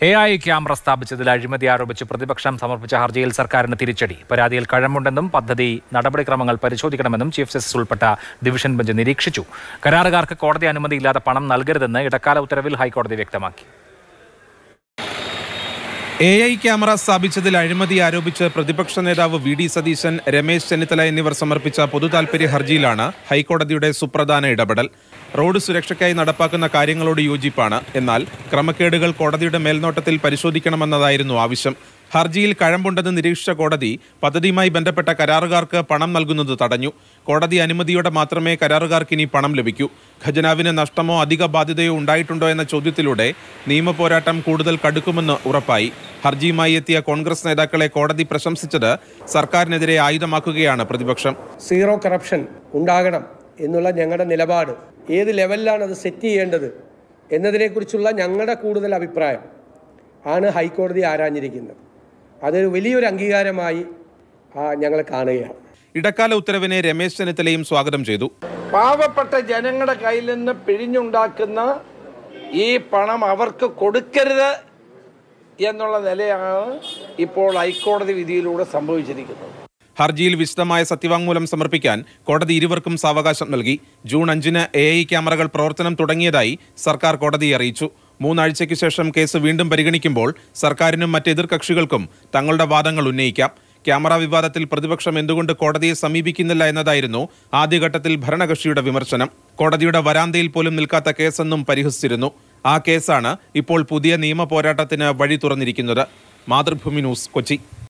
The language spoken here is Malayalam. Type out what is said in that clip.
AI ക്യാമറ സ്ഥാപിച്ചതിൽ അഴിമതി ആരോപിച്ച് പ്രതിപക്ഷം സമർപ്പിച്ച ഹർജിയിൽ സർക്കാരിന് തിരിച്ചടി. പരാതിയിൽ കഴമ്പുണ്ടെന്നും പദ്ധതി നടപടിക്രമങ്ങൾ പരിശോധിക്കണമെന്നും ചീഫ് ജസ്റ്റിസ് ഉൾപ്പെട്ട ഡിവിഷൻ ബെഞ്ച് നിരീക്ഷിച്ചു. കരാറുകാർക്ക് കോടതി അനുമതിയില്ലാതെ പണം നൽകരുതെന്ന് ഇടക്കാല ഉത്തരവിൽ ഹൈക്കോടതി വ്യക്തമാക്കി. AI ക്യാമറ സ്ഥാപിച്ചതിൽ അഴിമതി ആരോപിച്ച് പ്രതിപക്ഷ നേതാവ് VD സതീശൻ, രമേശ് ചെന്നിത്തല എന്നിവർ സമർപ്പിച്ച പൊതുതാൽപര്യ ഹർജിയിലാണ് ഹൈക്കോടതിയുടെ സുപ്രധാന ഇടപെടൽ. റോഡ് സുരക്ഷയ്ക്കായി നടപ്പാക്കുന്ന കാര്യങ്ങളോട് യോജിപ്പാണ്. എന്നാൽ ക്രമക്കേടുകൾ കോടതിയുടെ മേൽനോട്ടത്തിൽ പരിശോധിക്കണമെന്നതായിരുന്നു ആവശ്യം. ഹർജിയിൽ കഴമ്പുണ്ടെന്ന് നിരീക്ഷിച്ച കോടതി പദ്ധതിയുമായി ബന്ധപ്പെട്ട കരാറുകാർക്ക് പണം നൽകുന്നത് തടഞ്ഞു. കോടതി അനുമതിയോടെ മാത്രമേ കരാറുകാർക്ക് ഇനി പണം ലഭിക്കൂ. ഖജനാവിന് നഷ്ടമോ അധിക ബാധ്യതയോ ഉണ്ടായിട്ടുണ്ടോ എന്ന ചോദ്യത്തിലൂടെ നിയമപോരാട്ടം കൂടുതൽ കടുക്കുമെന്ന് ഉറപ്പായി. ഹർജിയുമായി എത്തിയ കോൺഗ്രസ് നേതാക്കളെ കോടതി പ്രശംസിച്ചത് സർക്കാരിനെതിരെ ആയുധമാക്കുകയാണ് പ്രതിപക്ഷം. സീറോ കറപ്ഷൻ ഉണ്ടാകണം എന്നുള്ള ഞങ്ങളുടെ നിലപാട് ഏത് ലെവലിലാണ് അത് സെറ്റ് ചെയ്യേണ്ടത് എന്നതിനെക്കുറിച്ചുള്ള ഞങ്ങളുടെ കൂടുതൽ അഭിപ്രായം ആണ് ഹൈക്കോടതി ആരാഞ്ഞിരിക്കുന്നത്. അതൊരു വലിയൊരു അംഗീകാരമായി ഞങ്ങൾ കാണുകയാണ്. ഇടക്കാല ഉത്തരവിനെ രമേശ് ചെന്നിത്തലയും സ്വാഗതം ചെയ്തു. പാവപ്പെട്ട ജനങ്ങളുടെ കയ്യിൽ നിന്ന് പിഴിഞ്ഞുണ്ടാക്കുന്ന ഈ പണം അവർക്ക് കൊടുക്കരുത് എന്നുള്ള നിലയാണ് ഇപ്പോൾ ഹൈക്കോടതി വിധിയിലൂടെ സംഭവിച്ചിരിക്കുന്നത്. ഹർജിയിൽ വിശദമായ സത്യവാങ്മൂലം സമർപ്പിക്കാൻ കോടതി ഇരുവർക്കും സാവകാശം നൽകി. ജൂൺ 5-ന് AI ക്യാമറകൾ പ്രവർത്തനം തുടങ്ങിയതായി സർക്കാർ കോടതിയെ അറിയിച്ചു. 3 ആഴ്ചയ്ക്ക് ശേഷം കേസ് വീണ്ടും പരിഗണിക്കുമ്പോൾ സർക്കാരിനും മറ്റ് എതിർകക്ഷികൾക്കും തങ്ങളുടെ വാദങ്ങൾ ഉന്നയിക്കാം. ക്യാമറ വിവാദത്തിൽ പ്രതിപക്ഷം എന്തുകൊണ്ട് കോടതിയെ സമീപിക്കുന്നില്ല എന്നതായിരുന്നു ആദ്യഘട്ടത്തിൽ ഭരണകക്ഷിയുടെ വിമർശനം. കോടതിയുടെ വരാന്തയിൽ പോലും നിൽക്കാത്ത കേസെന്നും പരിഹസിച്ചിരുന്നു. ആ കേസാണ് ഇപ്പോൾ പുതിയ നിയമ പോരാട്ടത്തിന് വഴി തുറന്നിരിക്കുന്നത്. മാതൃഭൂമി ന്യൂസ്, കൊച്ചി.